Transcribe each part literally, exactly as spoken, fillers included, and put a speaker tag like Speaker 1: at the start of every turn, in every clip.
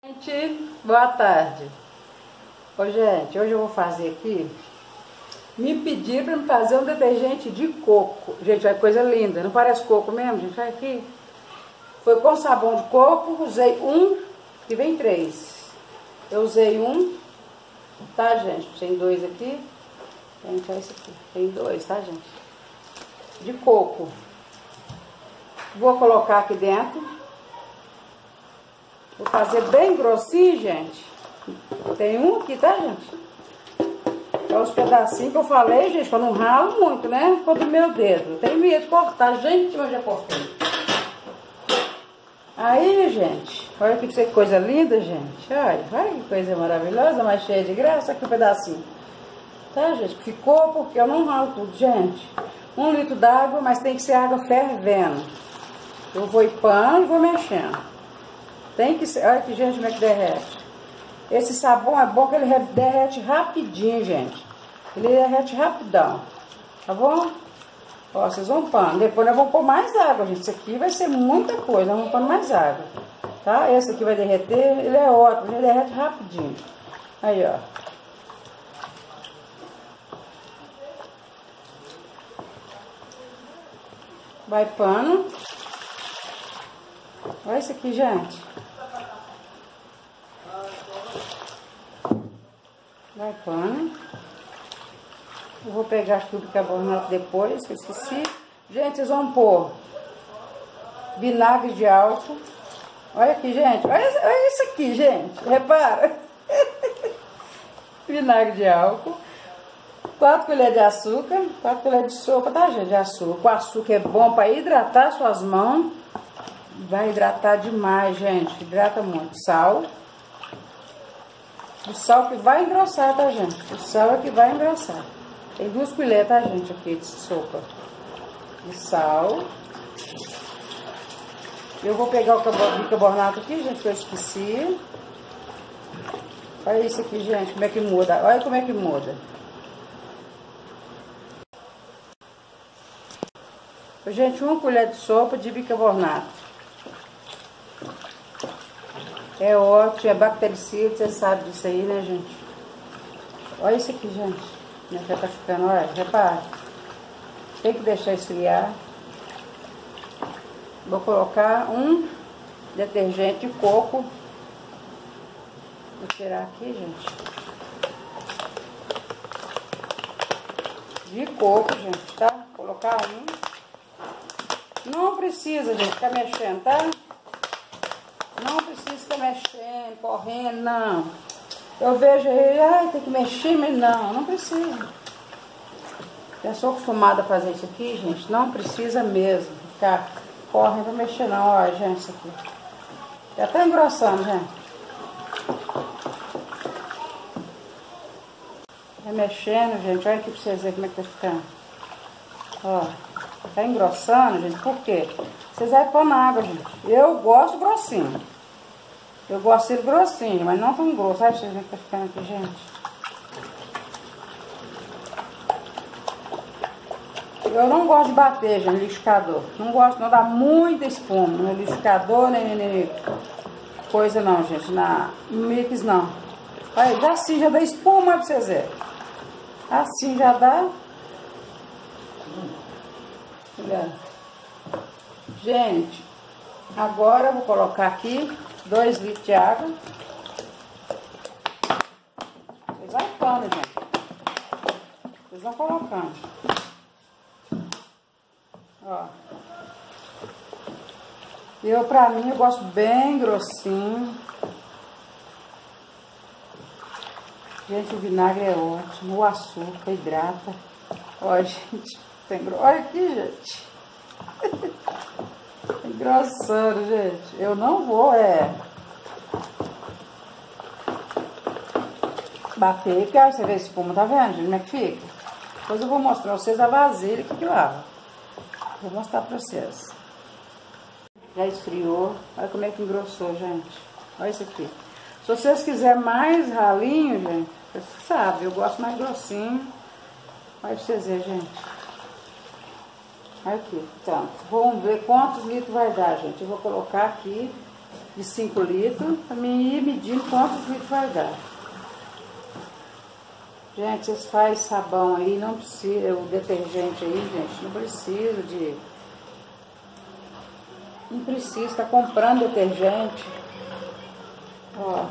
Speaker 1: Gente, boa tarde. Ô, gente, hoje eu vou fazer aqui. Me pediram para me fazer um detergente de coco. Gente, olha que coisa linda. Não parece coco mesmo, gente? Olha aqui. Foi com sabão de coco. Usei um, que vem três. Eu usei um, tá, gente? Tem dois aqui. Gente, olha isso aqui. Tem dois, tá, gente? De coco. Vou colocar aqui dentro. Vou fazer bem grossinho, gente. Tem um aqui, tá, gente? É os pedacinhos que eu falei, gente, que eu não ralo muito, né? Ficou do meu dedo. Eu tenho medo de cortar. Gente, eu já cortei. Aí, gente, olha que coisa linda, gente. Olha, olha que coisa maravilhosa, mas cheia de graça. Aqui um pedacinho. Tá, gente? Ficou porque eu não ralo tudo, gente. Um litro d'água, mas tem que ser água fervendo. Eu vou em pano e vou mexendo. Tem que ser, olha que, gente, como é que derrete. Esse sabão é bom que ele derrete rapidinho, gente. Ele derrete rapidão, tá bom? Ó, vocês vão pano. Depois nós vamos pôr mais água, gente. Isso aqui vai ser muita coisa, nós vamos pôr mais água, tá? Esse aqui vai derreter, ele é ótimo, ele derrete rapidinho. Aí, ó. Vai pano. Olha isso aqui, gente. Vai pano. Eu vou pegar aqui o bicarbonato depois, que eu esqueci. Gente, vocês vão pôr vinagre de álcool. Olha aqui, gente. Olha, olha isso aqui, gente. Repara. Vinagre de álcool. quatro colheres de açúcar. quatro colheres de sopa, tá, gente? De açúcar. O açúcar é bom para hidratar suas mãos. Vai hidratar demais, gente. Hidrata muito. Sal. O sal que vai engrossar, tá, gente? O sal é que vai engrossar. Tem duas colheres, tá, gente, aqui de sopa. De sal. Eu vou pegar o bicarbonato aqui, gente, que eu esqueci. Olha isso aqui, gente, como é que muda. Olha como é que muda. Gente, uma colher de sopa de bicarbonato. É ótimo, é bactericida, você sabe disso aí, né, gente? Olha isso aqui, gente. Como é que tá ficando, olha, repara. Tem que deixar esfriar. Vou colocar um detergente de coco. Vou tirar aqui, gente. De coco, gente, tá? Vou colocar um. Não precisa, gente, ficar mexendo, tá? Não precisa ficar mexendo, correndo, não. Eu vejo aí, ai, tem que mexer, mas não, não precisa. Eu sou acostumada a fazer isso aqui, gente, não precisa mesmo ficar correndo pra mexer, não. Olha, gente, isso aqui. Já tá engrossando, gente. Vai mexendo, gente, olha aqui pra vocês verem como é que tá ficando. Ó, tá engrossando, gente, por quê? Vocês vão pôr na água, gente. Eu gosto grossinho. Eu gosto dele grossinho, mas não tão grosso. Olha vocês verem que tá ficando aqui, gente. Eu não gosto de bater, gente, no liquidificador. Não gosto, não dá muita espuma no liquidificador, nem, nem, nem coisa não, gente. Na mix não. Olha, assim já dá espuma pra vocês verem. Assim já dá. Olha. Gente, agora eu vou colocar aqui dois litros de água. Vocês vão pano, gente. Vocês vão colocando. Ó. Eu, pra mim, eu gosto bem grossinho. Gente, o vinagre é ótimo. O açúcar hidrata. Ó, gente. Tem... Olha aqui, gente. Engrossando, gente. Eu não vou, é... bater, porque aí você vê a espuma, tá vendo, gente? Como é que fica? Depois eu vou mostrar pra vocês a vasilha que que lava. Vou mostrar pra vocês. Já esfriou. Olha como é que engrossou, gente. Olha isso aqui. Se vocês quiserem mais ralinho, gente, vocês sabem, eu gosto mais grossinho. Olha pra vocês verem, gente. Aqui, então, vamos ver quantos litros vai dar, gente. Eu vou colocar aqui de cinco litros, para mim ir medindo quantos litros vai dar. Gente, vocês fazem sabão aí, não precisa, o detergente aí, gente, não precisa de... Não precisa estar comprando detergente. Ó.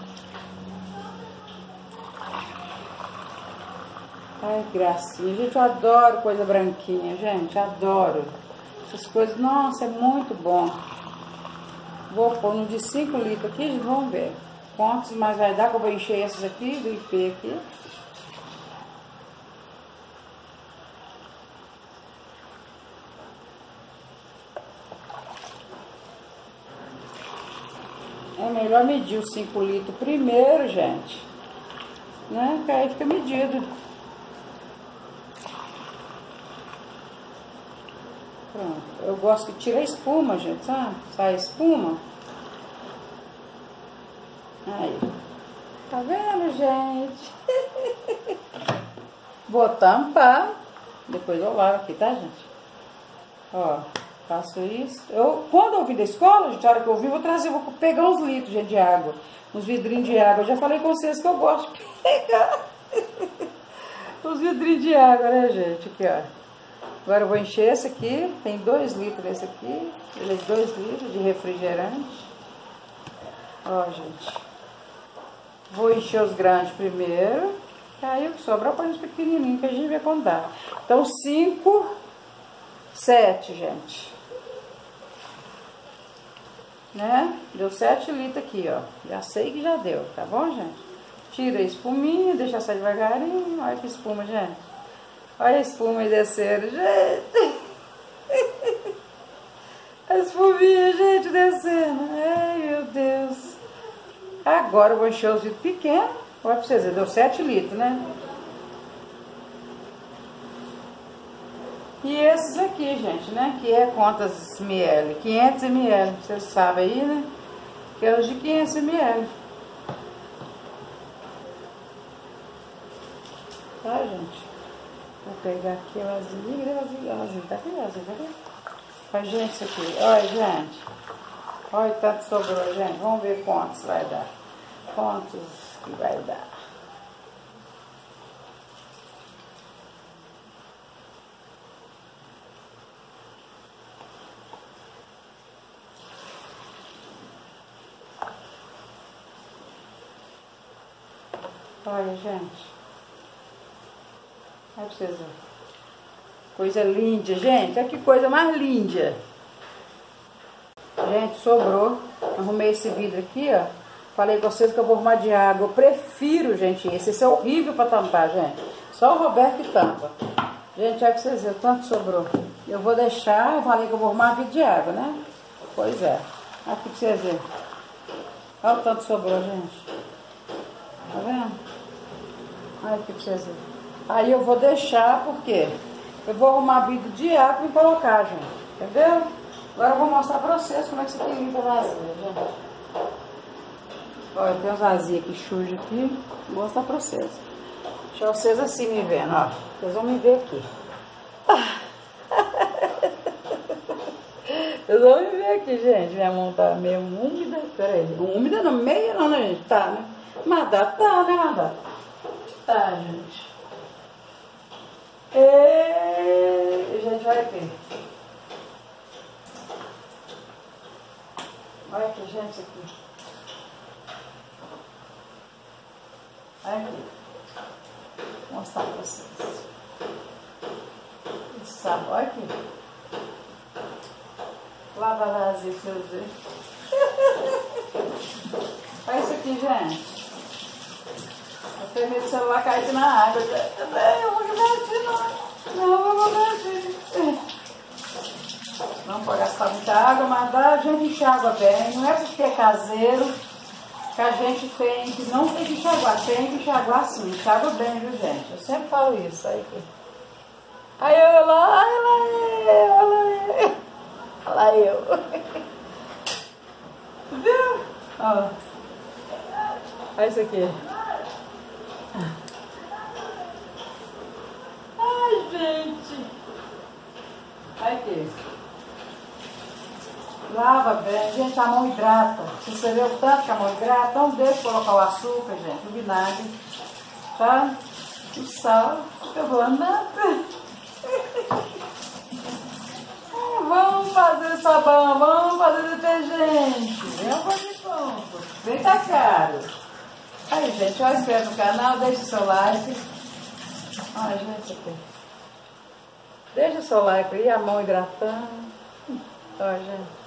Speaker 1: Ai, que gracinha. Gente, eu adoro coisa branquinha, gente, adoro. Essas coisas, nossa, é muito bom. Vou pôr no de cinco litros aqui, vamos ver quantos mais vai dar, que eu vou encher esses aqui, do I P aqui. É melhor medir os cinco litros primeiro, gente, né? Que aí fica medido. Pronto. Eu gosto que tira a espuma, gente, sabe? Sai a espuma. Aí. Tá vendo, gente? Vou tampar. Depois eu lavo aqui, tá, gente? Ó. Faço isso. Eu, quando eu vim da escola, gente, a hora que eu vim, eu vou trazer, vou pegar uns litros, gente, de água. Uns vidrinhos de água. Eu já falei com vocês que eu gosto de pegar os vidrinhos de água, né, gente? Aqui, ó. Agora eu vou encher esse aqui. Tem dois litros desse aqui. Eles dois litros de refrigerante. Ó, gente. Vou encher os grandes primeiro. E aí o que sobrar, põe os pequenininhos, que a gente vai contar. Então, cinco, sete, gente. Né? Deu sete litros aqui, ó. Já sei que já deu, tá bom, gente? Tira a espuminha, deixa sair devagarinho. Olha que espuma, gente. Olha a espuma aí descendo, gente. A espuminha, gente, descendo. Ai, meu Deus. Agora eu vou encher os litros pequenos. Olha pra vocês verem, deu sete litros, né? E esses aqui, gente, né? Que é quantas mililitros? quinhentos mililitros, vocês sabem aí, né? Que é os de quinhentos mililitros. Tá, gente? Vou pegar aqui o vasilha, vasilha, vasilha. Tá aqui, vasilha, tá aqui? Olha, gente, isso aqui. Olha, gente. Olha, tanto sobrou, gente. Vamos ver quantos vai dar. Quantos que vai dar. Olha, gente. Olha pra vocês verem. Coisa linda, gente. Olha que coisa mais linda. Gente, sobrou. Arrumei esse vidro aqui, ó. Falei com vocês que eu vou arrumar de água. Eu prefiro, gente, esse. Esse é horrível pra tampar, gente. Só o Roberto que tampa. Gente, olha pra vocês verem. Tanto sobrou. Eu vou deixar. Eu falei que eu vou arrumar vidro de água, né? Pois é. Aqui pra vocês verem. Olha o tanto sobrou, gente. Tá vendo? Olha aqui pra vocês verem. Aí eu vou deixar, porque eu vou arrumar vidro de água e colocar, gente. Entendeu? Agora eu vou mostrar pra vocês como é que você tem limpa vazia, gente. Olha, tem uns vazios aqui sujos aqui. Vou mostrar pra vocês. Deixa vocês assim me vendo, ó. Vocês vão me ver aqui. Vocês vão me ver aqui, gente. Minha mão tá meio úmida. Pera aí. Úmida não, meio não, né, gente? Tá, né? Mas dá, tá, né, Madá? Tá, gente. E... gente, olha aqui. Olha aqui, gente, isso aqui. Olha aqui. Vou mostrar pra vocês. Esse olha aqui. Lava vazio pra vocês verem. Olha isso aqui, gente. Eu tenho medo do celular cair na água. Eu vou jogar não. Não, eu vou jogar não pode gastar muita água, mas dá, a gente enxágua bem. Não é porque é caseiro que a gente tem que não tem que enxaguar. Tem que enxaguar sim. Enxágua bem, viu, gente? Eu sempre falo isso. Aí, aí eu lá, olha lá eu, olha eu. Olha lá eu. Viu? Ó. Olha isso aqui. Ai, gente. Olha aqui. Lava bem. Gente, a mão hidrata. Se você vê o tanto que a mão hidrata, não deixe colocar o açúcar, gente, o vinagre, tá? O sal. Eu vou andando. Vamos fazer sabão, vamos fazer detergente. Eu vou de compra. Vem tá caro. Aí, gente, ó, inscreve no canal, deixa o seu like. Olha, gente, aqui. Deixa o seu like aí, a mão hidratando. Olha,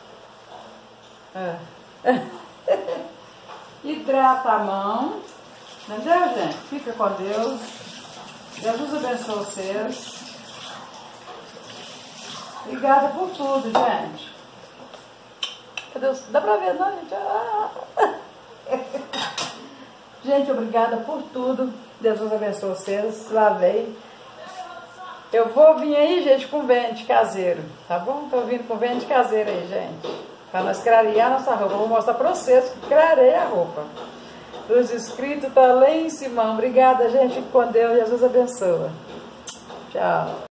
Speaker 1: gente. É. Hidrata a mão. Entendeu, gente? Fica com Deus. Jesus abençoe vocês. Obrigada por tudo, gente. Cadê os... Dá pra ver, não, gente? Ah. Gente, obrigada por tudo. Deus abençoe vocês. Lavei. Eu vou vir aí, gente, com vende caseiro. Tá bom? Tô vindo com vende caseiro aí, gente. Pra nós clarear nossa roupa. Eu vou mostrar pra vocês que clarei a roupa. Os inscritos tá lá em cima. Obrigada, gente. Fique com Deus. Jesus abençoe. Tchau.